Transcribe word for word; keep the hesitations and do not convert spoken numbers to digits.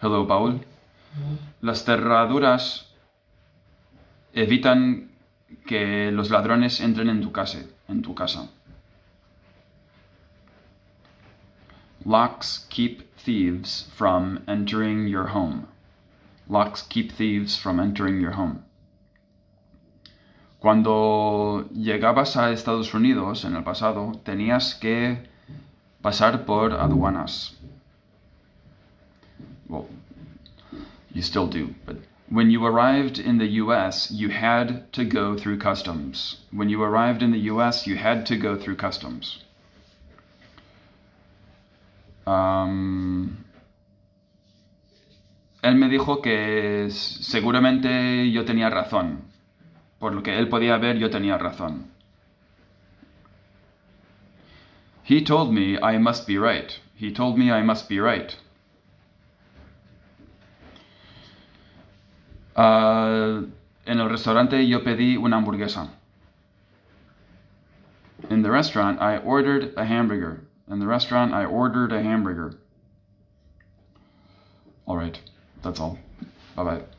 Hello, Paul. Las cerraduras evitan que los ladrones entren en tu casa, en tu casa. Locks keep thieves from entering your home. Locks keep thieves from entering your home. Cuando llegabas a Estados Unidos en el pasado, tenías que pasar por aduanas. Well, you still do, but when you arrived in the U S, you had to go through customs. When you arrived in the U S, you had to go through customs. Um, él me dijo que seguramente yo tenía razón. Por lo que él podía ver, yo tenía razón. He told me I must be right. He told me I must be right. Uh, en el restaurante yo pedí una hamburguesa. In the restaurant, I ordered a hamburger. In the restaurant, I ordered a hamburger. All right, that's all. Bye-bye.